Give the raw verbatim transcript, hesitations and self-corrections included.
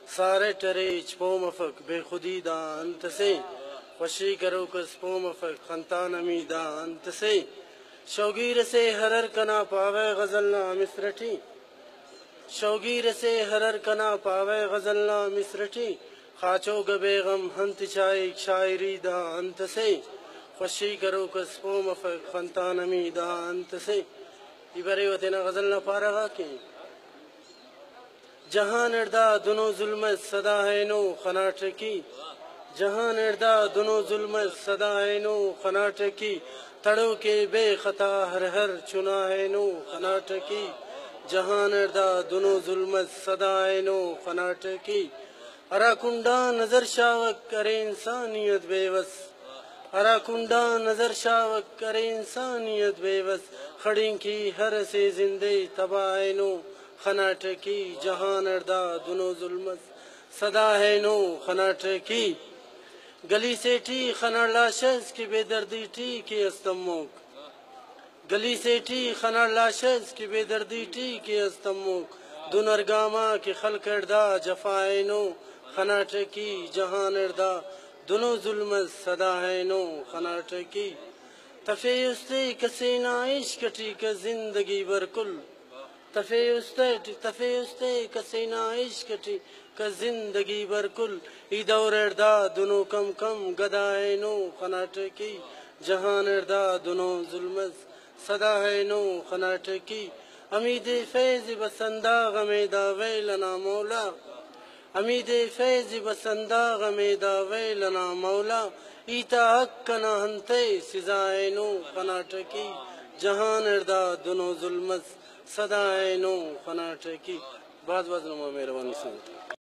सारे टरे चपो मफक बेखुदी दा अंत से खुशी करो कस पो मफक खंता नमी दा अंत से शौगीर से हरर कना पावे गजल ना मिसरठी शौगीर से हरर कना पावे गजल ना मिसरठी खाचो गबेगम हंत चाय शायरी दा अंत से खुशी करो कस पो मफक खंता नमी दा अंत से इबरे वतना गजल ना पारगा के जहां निर्दा दोनों जुल्म सदा है नो खनाट की जहां निर्दा दोनों जुल्म सदा है नो खनाट की तड़ो के बेखता हर हर चुना है नो खनाट की जहां निर्दा दोनों जुल्म सदा है नो खनाट की हरा कुंडा नजर शावक करे इंसानियत बेबस हरा कुंडा नजर शावक करे इंसानियत बेबस खड़ी की हर से जिंदे तबाह नो खनाट की जहां नर्दा दोनों जुल्म सदा है नो खनाट की गली से ठी खना लाशस की बेदर्दी ठी के अस्तमोक गली से ठी खना लाशस की बेदर्दी ठी के अस्तमोक दुनरगामा के खल करदा जफाए नो खनाट की जहां नर्दा दोनों जुल्म सदा है नो खनाट की तफे उस्ते कसे नाइश कटी का जिंदगी बरकुल तफे उस्ते तफे उस्ते कसे नाइश कटी का जिंदगी बरकुल ई दौर अर्दा दोनों कम कम गदाए नो खनाट की जहां अर्दा दोनों जुल्म सदा है नो खनाट की अमीद फैज बसंदा गमेदा वैलना मौला अमीद फैज बसंदा गमेदा वैलना मौला ईता हक ना हंते सिजाए नो खनाट की जहां अर्दा दोनों जुल्म सदा है नो खनाट की बात बात नुमा मेहरबानी से।